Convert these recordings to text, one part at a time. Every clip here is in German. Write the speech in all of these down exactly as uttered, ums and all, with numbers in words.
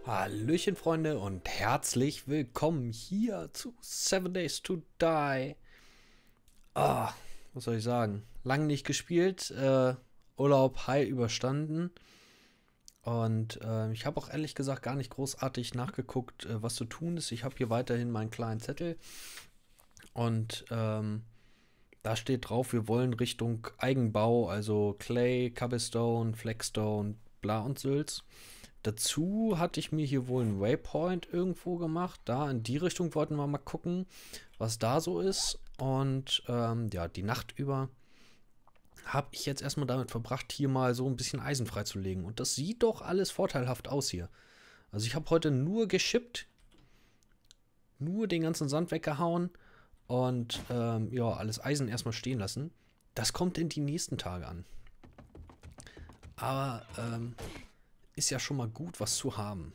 Hallöchen, Freunde, und herzlich willkommen hier zu Seven Days to Die. Ah, was soll ich sagen? Lang nicht gespielt, äh, Urlaub heil überstanden. Und äh, ich habe auch ehrlich gesagt gar nicht großartig nachgeguckt, äh, was zu tun ist. Ich habe hier weiterhin meinen kleinen Zettel. Und ähm, da steht drauf, wir wollen Richtung Eigenbau, also Clay, Cobblestone, Flagstone, bla und Sülz. Dazu hatte ich mir hier wohl einen Waypoint irgendwo gemacht. Da in die Richtung wollten wir mal gucken, was da so ist. Und ähm, ja, die Nacht über habe ich jetzt erstmal damit verbracht, hier mal so ein bisschen Eisen freizulegen. Und das sieht doch alles vorteilhaft aus hier. Also ich habe heute nur geschippt, nur den ganzen Sand weggehauen und ähm, ja, alles Eisen erstmal stehen lassen. Das kommt in die nächsten Tage an. Aber ähm, ist ja schon mal gut, was zu haben.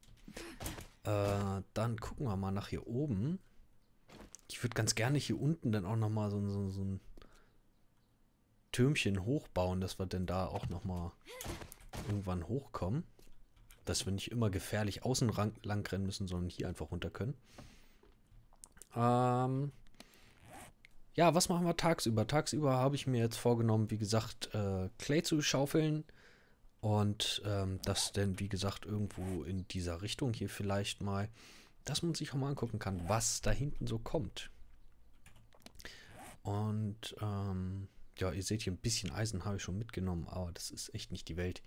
Äh, dann gucken wir mal nach hier oben. Ich würde ganz gerne hier unten dann auch nochmal so, so, so ein Türmchen hochbauen, dass wir denn da auch nochmal irgendwann hochkommen. Dass wir nicht immer gefährlich außen lang rennen müssen, sondern hier einfach runter können. Ähm ja, was machen wir tagsüber? Tagsüber habe ich mir jetzt vorgenommen, wie gesagt, äh, Clay zu schaufeln. Und ähm, das denn, wie gesagt, irgendwo in dieser Richtung hier vielleicht mal, dass man sich auch mal angucken kann, was da hinten so kommt. Und ähm, ja, ihr seht hier ein bisschen Eisen habe ich schon mitgenommen, aber das ist echt nicht die Welt.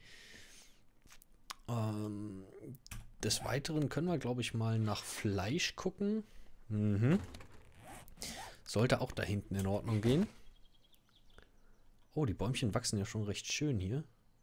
Ähm, des Weiteren können wir, glaube ich, mal nach Fleisch gucken. Mhm. Sollte auch da hinten in Ordnung gehen. Oh, die Bäumchen wachsen ja schon recht schön hier.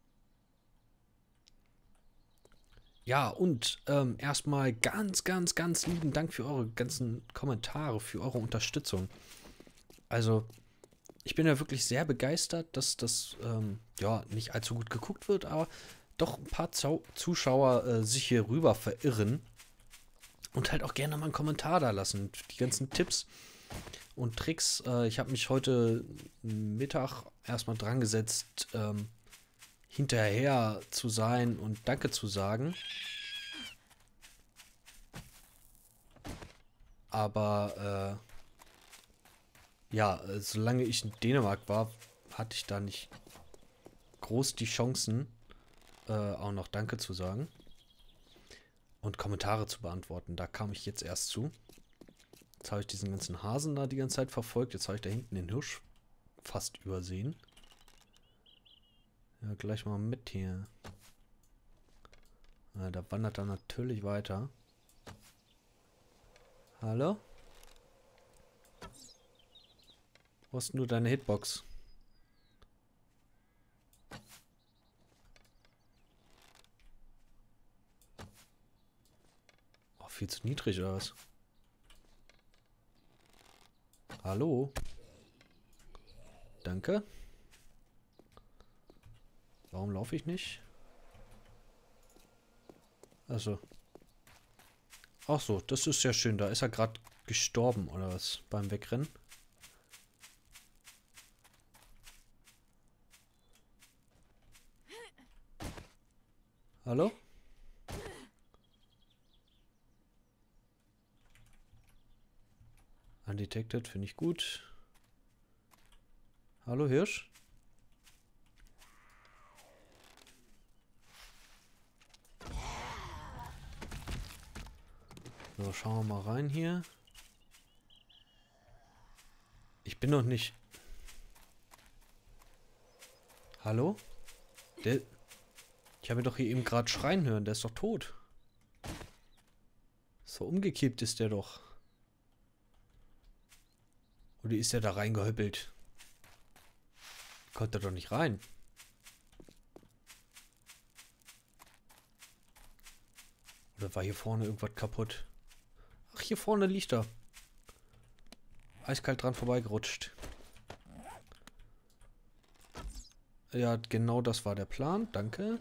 Ja, und ähm, erstmal ganz, ganz, ganz lieben Dank für eure ganzen Kommentare, für eure Unterstützung. Also, ich bin ja wirklich sehr begeistert, dass das ähm, ja nicht allzu gut geguckt wird, aber doch ein paar Zau Zuschauer äh, sich hier rüber verirren und halt auch gerne mal einen Kommentar da lassen. Die ganzen Tipps und Tricks. Äh, ich habe mich heute Mittag erstmal dran gesetzt, ähm, hinterher zu sein und Danke zu sagen. Aber äh, ja, solange ich in Dänemark war, hatte ich da nicht groß die Chancen, äh, auch noch Danke zu sagen und Kommentare zu beantworten. Da kam ich jetzt erst zu. Jetzt habe ich diesen ganzen Hasen da die ganze Zeit verfolgt. Jetzt habe ich da hinten den Hirsch fast übersehen. Ja, gleich mal mit hier. Ja, da wandert er natürlich weiter. Hallo? Wo ist denn nur deine Hitbox? Oh, viel zu niedrig oder was? Hallo? Danke. Warum laufe ich nicht? Also. Ach so, das ist ja schön. Da ist er gerade gestorben oder was beim Wegrennen. Hallo? Undetected finde ich gut. Hallo Hirsch? So, schauen wir mal rein hier. Ich bin noch nicht... Hallo? Der... Ich habe ihn doch hier eben gerade schreien hören. Der ist doch tot. So umgekippt ist der doch. Oder ist der da reingehöppelt? Konnte doch nicht rein. Oder war hier vorne irgendwas kaputt? Ach, hier vorne liegt er. Eiskalt dran vorbeigerutscht. Ja, genau das war der Plan. Danke.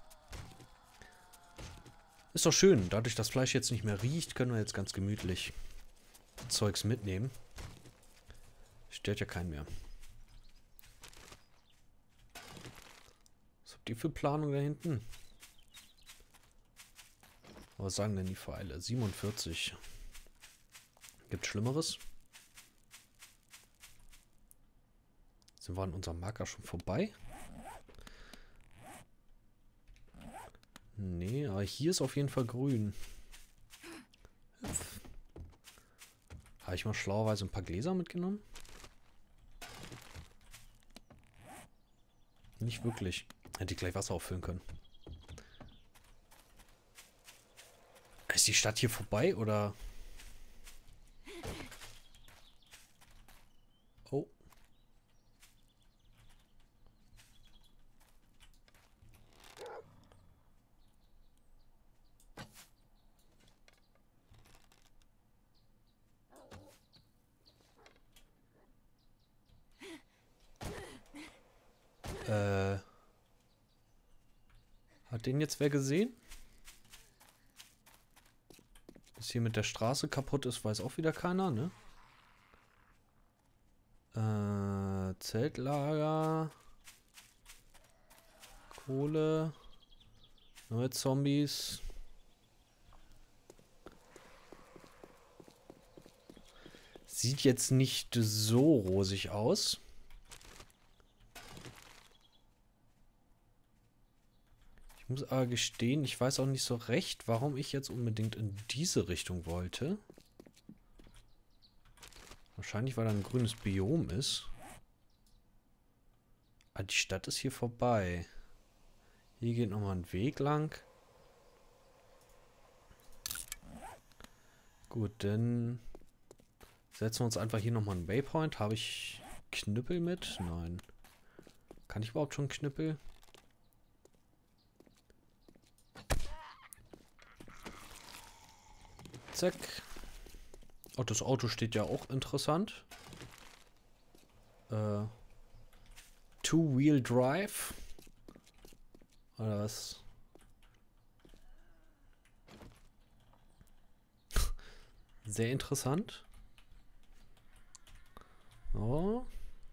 Ist doch schön. Dadurch, dass Fleisch jetzt nicht mehr riecht, können wir jetzt ganz gemütlich Zeugs mitnehmen. Stört ja keinen mehr. Was habt ihr für Planung da hinten? Was sagen denn die Pfeile? siebenundvierzig. Gibt Schlimmeres? Sind wir an unserem Marker schon vorbei? Nee, aber hier ist auf jeden Fall grün. Hüpf. Habe ich mal schlauerweise ein paar Gläser mitgenommen? Nicht wirklich. Hätte ich gleich Wasser auffüllen können. Ist die Stadt hier vorbei, oder? Oh. Äh. Hat den jetzt wer gesehen? Dass hier mit der Straße kaputt ist, weiß auch wieder keiner, ne? Äh, Zeltlager. Kohle. Neue Zombies. Sieht jetzt nicht so rosig aus. Ich muss aber gestehen, ich weiß auch nicht so recht, warum ich jetzt unbedingt in diese Richtung wollte. Wahrscheinlich, weil da ein grünes Biom ist. Ah, die Stadt ist hier vorbei. Hier geht nochmal ein Weg lang. Gut, dann setzen wir uns einfach hier nochmal einen Waypoint. Habe ich Knüppel mit? Nein. Kann ich überhaupt schon Knüppel? Zack. Oh, das Auto steht ja auch interessant. Äh, Two-Wheel Drive. Oder was? Sehr interessant. Oh.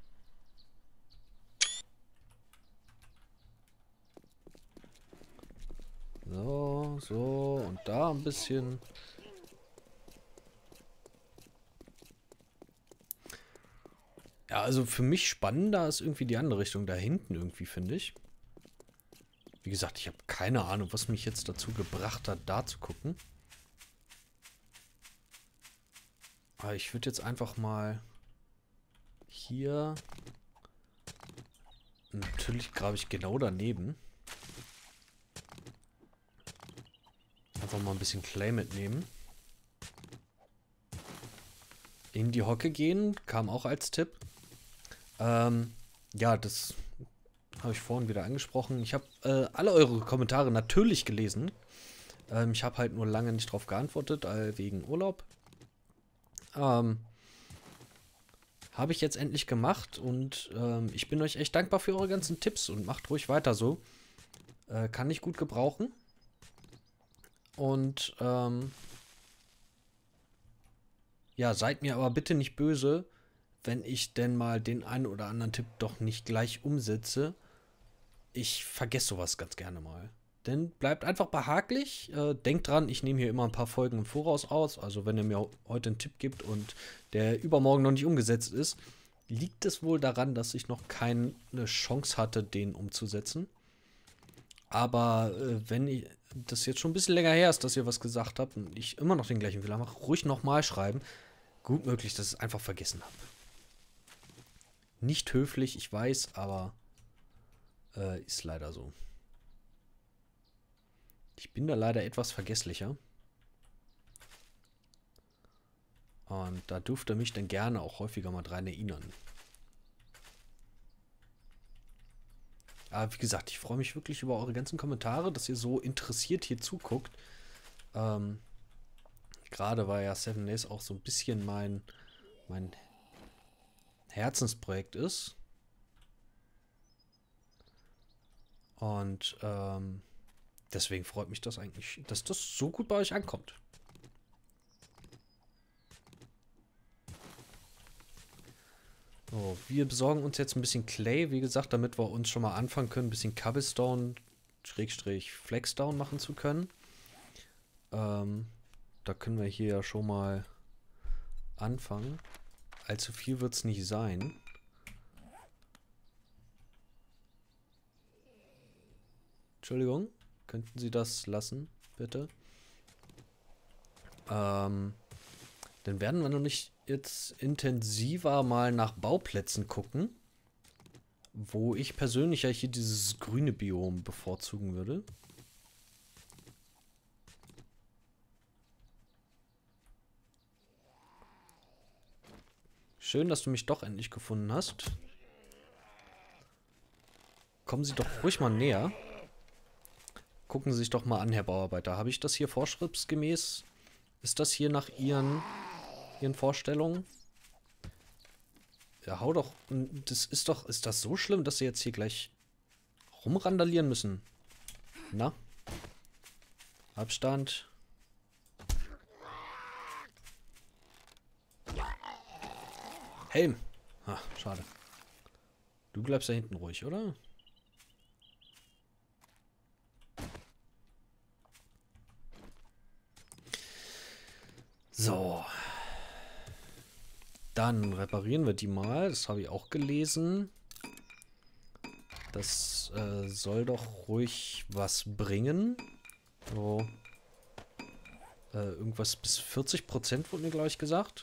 So, so. Und da ein bisschen. Ja, also für mich spannender ist irgendwie die andere Richtung da hinten irgendwie, finde ich. Wie gesagt, ich habe keine Ahnung, was mich jetzt dazu gebracht hat, da zu gucken. Aber ich würde jetzt einfach mal hier... Natürlich grabe ich genau daneben. Einfach mal ein bisschen Clay mitnehmen. In die Hocke gehen, kam auch als Tipp. Ähm, ja, das habe ich vorhin wieder angesprochen. Ich habe äh, alle eure Kommentare natürlich gelesen. Ähm, ich habe halt nur lange nicht drauf geantwortet, äh, wegen Urlaub. Ähm, habe ich jetzt endlich gemacht und ähm, ich bin euch echt dankbar für eure ganzen Tipps und macht ruhig weiter so. Äh, kann ich gut gebrauchen. Und ähm, ja, seid mir aber bitte nicht böse, wenn ich denn mal den einen oder anderen Tipp doch nicht gleich umsetze. Ich vergesse sowas ganz gerne mal. Denn bleibt einfach behaglich. Äh, denkt dran, ich nehme hier immer ein paar Folgen im Voraus aus. Also wenn ihr mir heute einen Tipp gibt und der übermorgen noch nicht umgesetzt ist, liegt es wohl daran, dass ich noch keine Chance hatte, den umzusetzen. Aber äh, wenn ich, das jetzt schon ein bisschen länger her ist, dass ihr was gesagt habt und ich immer noch den gleichen Fehler mache, ruhig nochmal schreiben. Gut möglich, dass ich es einfach vergessen habe. Nicht höflich, ich weiß, aber äh, ist leider so. Ich bin da leider etwas vergesslicher. Und da dürft ihr mich dann gerne auch häufiger mal dran erinnern. Aber wie gesagt, ich freue mich wirklich über eure ganzen Kommentare, dass ihr so interessiert hier zuguckt. Ähm, Gerade weil ja Seven Days auch so ein bisschen mein, mein Herzensprojekt ist. Und ähm, deswegen freut mich das eigentlich, dass das so gut bei euch ankommt. So, wir besorgen uns jetzt ein bisschen Clay, wie gesagt, damit wir uns schon mal anfangen können, ein bisschen Cobblestone, Schrägstrich, Flexstone machen zu können. Ähm, da können wir hier ja schon mal anfangen. Allzu viel wird es nicht sein. Entschuldigung, könnten Sie das lassen, bitte? Ähm, dann werden wir noch nicht jetzt intensiver mal nach Bauplätzen gucken. Wo ich persönlich ja hier dieses grüne Biom bevorzugen würde. Schön, dass du mich doch endlich gefunden hast. Kommen Sie doch ruhig mal näher. Gucken Sie sich doch mal an, Herr Bauarbeiter. Habe ich das hier vorschriftsgemäß? Ist das hier nach Ihren, Ihren Vorstellungen? Ja, hau doch. Das ist doch. Ist das so schlimm, dass Sie jetzt hier gleich rumrandalieren müssen? Na? Abstand. Helm. Ah, schade. Du bleibst da hinten ruhig, oder? So. Dann reparieren wir die mal. Das habe ich auch gelesen. Das äh, soll doch ruhig was bringen. So. Äh, irgendwas bis vierzig Prozent wurde mir, glaube ich, gesagt.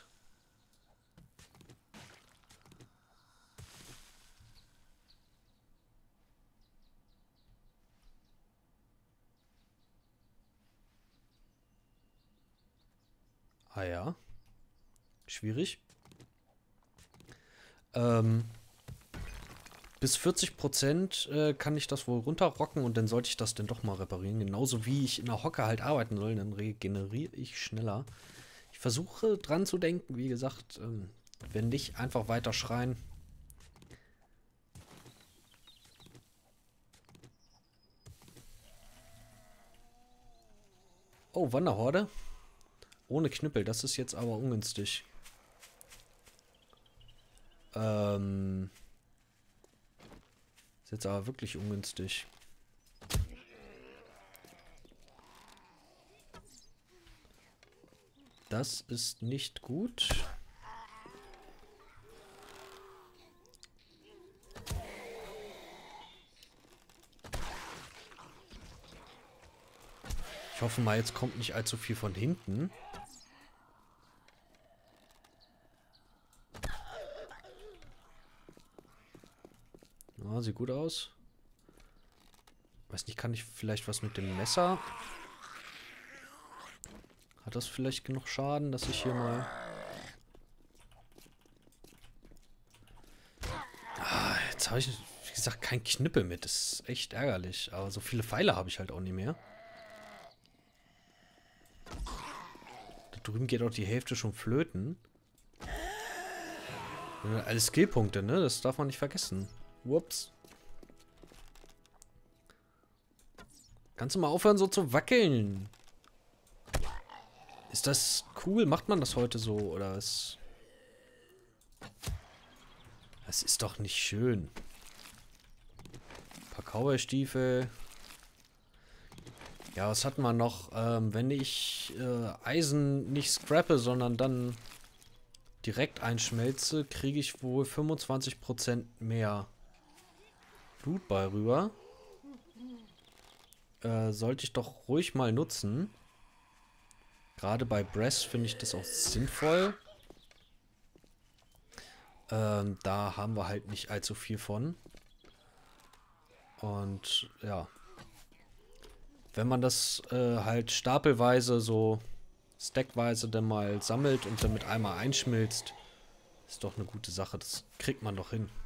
Ah ja. Schwierig. Ähm, bis vierzig Prozent äh, kann ich das wohl runterrocken und dann sollte ich das dann doch mal reparieren. Genauso wie ich in der Hocke halt arbeiten soll, dann regeneriere ich schneller. Ich versuche dran zu denken, wie gesagt, ähm, wenn nicht, einfach weiter schreien. Oh, Wanderhorde. Ohne Knüppel, das ist jetzt aber ungünstig. Ähm. Ist jetzt aber wirklich ungünstig. Das ist nicht gut. Ich hoffe mal, jetzt kommt nicht allzu viel von hinten. Ja, sieht gut aus. Weiß nicht, kann ich vielleicht was mit dem Messer? Hat das vielleicht genug Schaden, dass ich hier mal... Ah, jetzt habe ich, wie gesagt, kein Knüppel mit. Das ist echt ärgerlich. Aber so viele Pfeile habe ich halt auch nicht mehr. Da drüben geht auch die Hälfte schon flöten. Alle Skillpunkte, ne? Das darf man nicht vergessen. Ups. Kannst du mal aufhören, so zu wackeln? Ist das cool? Macht man das heute so? Oder was? Das ist doch nicht schön. Ein paar Cowboy-Stiefel. Ja, was hatten wir noch? Ähm, wenn ich äh, Eisen nicht scrappe, sondern dann direkt einschmelze, kriege ich wohl fünfundzwanzig Prozent mehr Blut bei rüber. Äh, sollte ich doch ruhig mal nutzen. Gerade bei Breast finde ich das auch sinnvoll. Ähm, da haben wir halt nicht allzu viel von. Und ja. Wenn man das äh, halt stapelweise, so stackweise dann mal sammelt und dann mit einmal einschmilzt, ist doch eine gute Sache. Das kriegt man doch hin.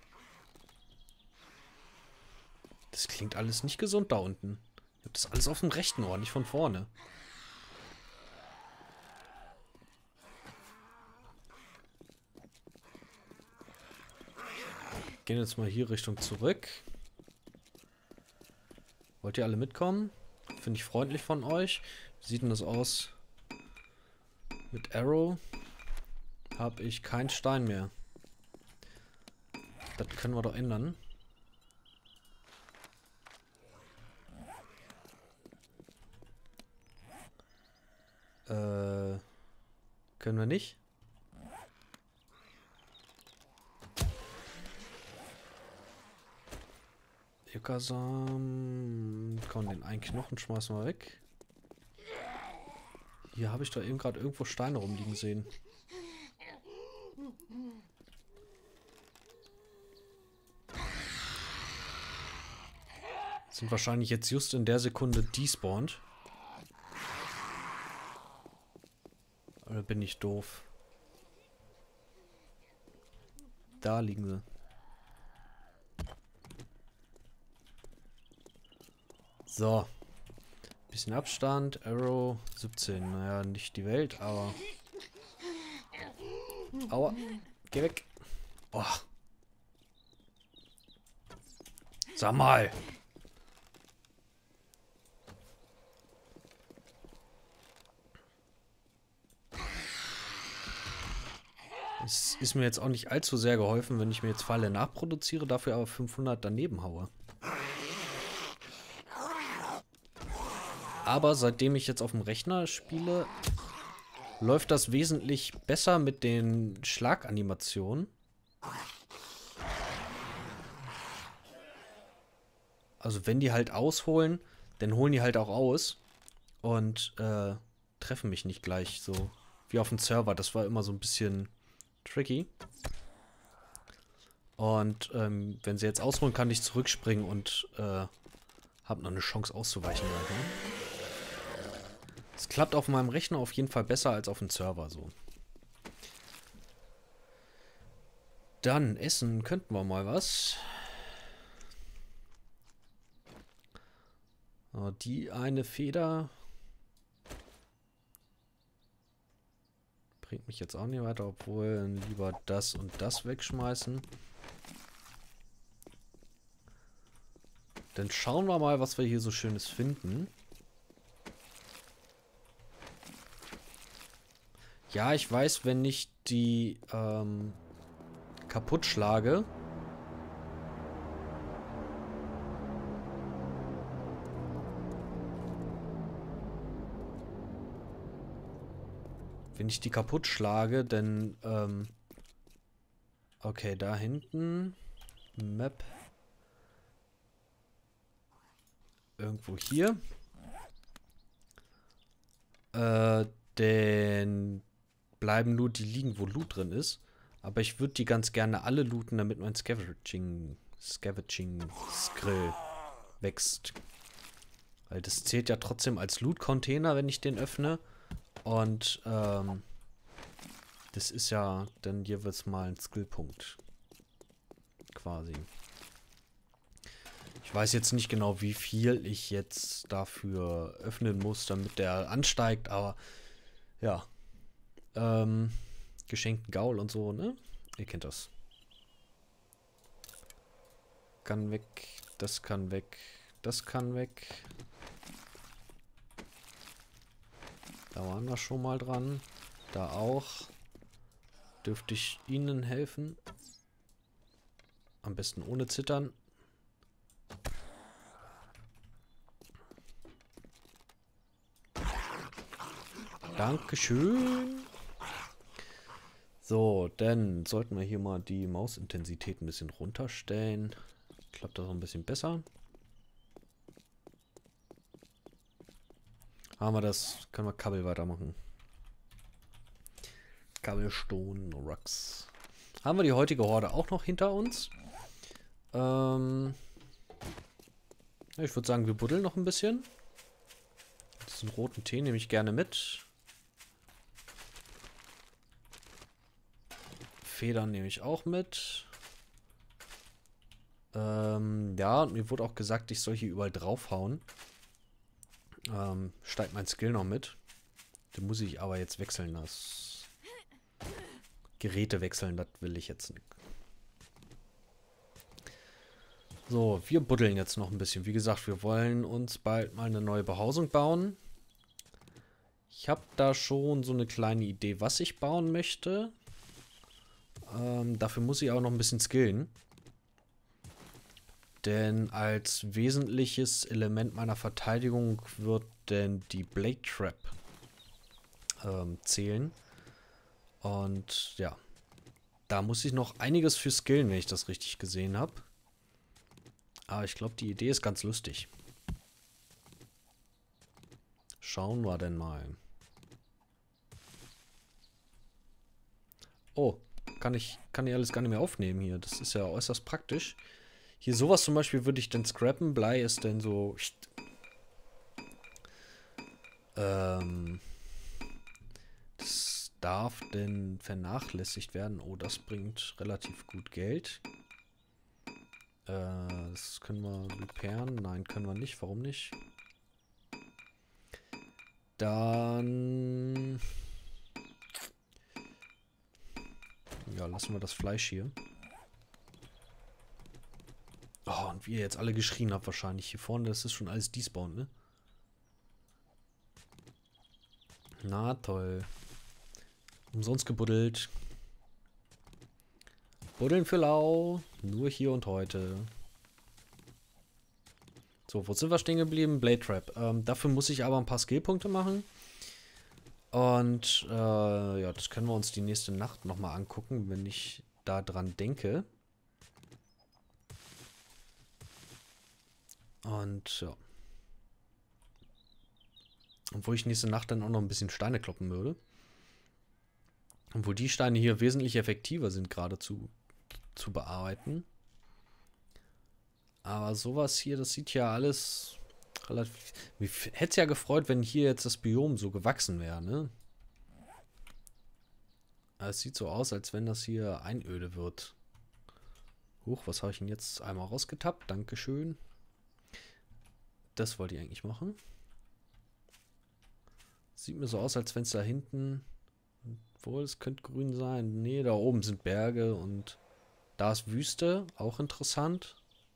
Das klingt alles nicht gesund da unten. Ich habe das alles auf dem rechten Ohr, nicht von vorne. Gehen jetzt mal hier Richtung zurück. Wollt ihr alle mitkommen? Finde ich freundlich von euch. Wie sieht denn das aus? Mit Arrow habe ich keinen Stein mehr. Das können wir doch ändern. Äh, können wir nicht? Yucasam. Komm, den einen Knochen schmeißen wir weg. Hier habe ich doch eben gerade irgendwo Steine rumliegen sehen. Sind wahrscheinlich jetzt just in der Sekunde despawned. Oder bin ich doof? Da liegen sie. So. Bisschen Abstand. Arrow siebzehn. Naja, nicht die Welt, aber... Aua. Geh weg. Oh. Sag mal. Es ist mir jetzt auch nicht allzu sehr geholfen, wenn ich mir jetzt Pfeile nachproduziere, dafür aber fünfhundert daneben haue. Aber seitdem ich jetzt auf dem Rechner spiele, läuft das wesentlich besser mit den Schlaganimationen. Also wenn die halt ausholen, dann holen die halt auch aus und äh, treffen mich nicht gleich so wie auf dem Server. Das war immer so ein bisschen tricky. Und ähm, wenn sie jetzt ausholen, kann ich zurückspringen und äh, habe noch eine Chance auszuweichen. Es klappt auf meinem Rechner auf jeden Fall besser als auf dem Server so. Dann essen könnten wir mal was. Oh, die eine Feder bringt mich jetzt auch nicht weiter, obwohl lieber das und das wegschmeißen. Dann schauen wir mal, was wir hier so Schönes finden. Ja, ich weiß, wenn ich die ähm, kaputt schlage, wenn ich die kaputt schlage, dann ähm, okay, da hinten Map irgendwo hier. Äh, denn bleiben nur die liegen, wo Loot drin ist. Aber ich würde die ganz gerne alle looten, damit mein Scavenging Scavenging Skrill wächst. Weil das zählt ja trotzdem als Loot-Container, wenn ich den öffne. Und ähm, das ist ja dann jeweils mal ein Skillpunkt. Quasi. Ich weiß jetzt nicht genau, wie viel ich jetzt dafür öffnen muss, damit der ansteigt, aber ja. Ähm, geschenkten Gaul und so, ne? Ihr kennt das. Kann weg, das kann weg, das kann weg. Da waren wir schon mal dran. Da auch. Dürfte ich Ihnen helfen? Am besten ohne Zittern. Dankeschön. So, dann sollten wir hier mal die Mausintensität ein bisschen runterstellen. Klappt das noch ein bisschen besser. Haben wir das, können wir Kabel weitermachen. Cobblestone Rocks. Haben wir die heutige Horde auch noch hinter uns? Ähm, ich würde sagen, wir buddeln noch ein bisschen. Diesen roten Tee nehme ich gerne mit. Federn nehme ich auch mit. Ähm, ja, und mir wurde auch gesagt, ich soll hier überall draufhauen. Ähm, steigt mein Skill noch mit. Den muss ich aber jetzt wechseln. Das Geräte wechseln, das will ich jetzt nicht. So, wir buddeln jetzt noch ein bisschen. Wie gesagt, wir wollen uns bald mal eine neue Behausung bauen. Ich habe da schon so eine kleine Idee, was ich bauen möchte. Ähm, dafür muss ich auch noch ein bisschen skillen. Denn als wesentliches Element meiner Verteidigung wird denn die Blade Trap ähm, zählen. Und ja, da muss ich noch einiges für skillen, wenn ich das richtig gesehen habe. Aber ich glaube, die Idee ist ganz lustig. Schauen wir denn mal. Oh, kann ich, kann ich alles gar nicht mehr aufnehmen hier. Das ist ja äußerst praktisch. Hier sowas zum Beispiel würde ich dann scrappen. Blei ist dann so... Ähm... Das darf denn vernachlässigt werden. Oh, das bringt relativ gut Geld. Äh, das können wir repairen. Nein, können wir nicht. Warum nicht? Dann... Ja, lassen wir das Fleisch hier. Oh, und wie ihr jetzt alle geschrien habt wahrscheinlich. Hier vorne, das ist schon alles despawn, ne? Na toll. Umsonst gebuddelt. Buddeln für lau. Nur hier und heute. So, wo sind wir stehen geblieben? Blade Trap. Ähm, dafür muss ich aber ein paar Skillpunkte machen. Und äh, ja, das können wir uns die nächste Nacht nochmal angucken, wenn ich da dran denke. Und ja. Obwohl ich nächste Nacht dann auch noch ein bisschen Steine kloppen würde. Obwohl die Steine hier wesentlich effektiver sind, gerade zu, zu bearbeiten. Aber sowas hier, das sieht ja alles relativ... Mich hätte es ja gefreut, wenn hier jetzt das Biom so gewachsen wäre, ne? Aber es sieht so aus, als wenn das hier Einöde wird. Huch, was habe ich denn jetzt einmal rausgetappt? Dankeschön. Das wollte ich eigentlich machen. Sieht mir so aus, als wenn es da hinten... Obwohl, es könnte grün sein. Nee, da oben sind Berge und da ist Wüste. Auch interessant.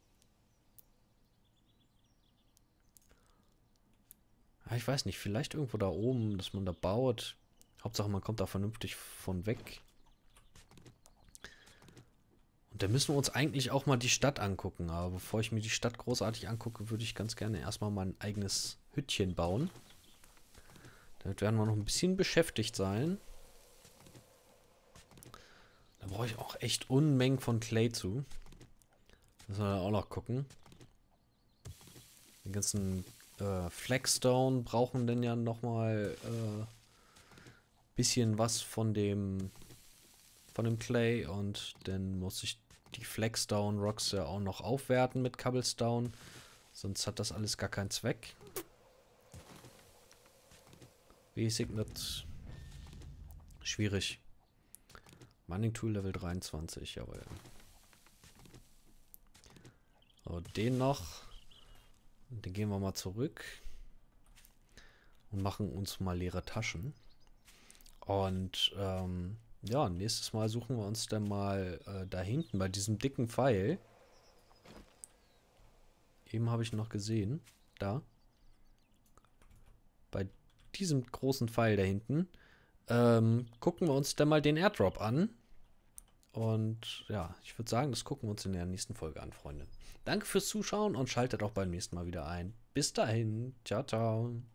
Ja, ich weiß nicht, vielleicht irgendwo da oben, dass man da baut. Hauptsache, man kommt da vernünftig von weg. Und da müssen wir uns eigentlich auch mal die Stadt angucken. Aber bevor ich mir die Stadt großartig angucke, würde ich ganz gerne erstmal mein eigenes Hüttchen bauen. Damit werden wir noch ein bisschen beschäftigt sein. Da brauche ich auch echt Unmengen von Clay zu. Müssen wir dann auch noch gucken. Den ganzen äh, Flagstone brauchen denn ja nochmal äh, bisschen was von dem von dem Clay. Und dann muss ich die Flagstone Rocks ja auch noch aufwerten mit Cobblestone. Sonst hat das alles gar keinen Zweck. Basic nicht schwierig. Mining Tool Level dreiundzwanzig, jawohl. So, den noch. Und den gehen wir mal zurück. Und machen uns mal leere Taschen. Und ähm, ja, nächstes Mal suchen wir uns dann mal äh, da hinten bei diesem dicken Pfeil. Eben habe ich noch gesehen. Da. Bei diesem großen Pfeil da hinten. Ähm, gucken wir uns dann mal den Airdrop an. Und ja, ich würde sagen, das gucken wir uns in der nächsten Folge an, Freunde. Danke fürs Zuschauen und schaltet auch beim nächsten Mal wieder ein. Bis dahin. Ciao, ciao.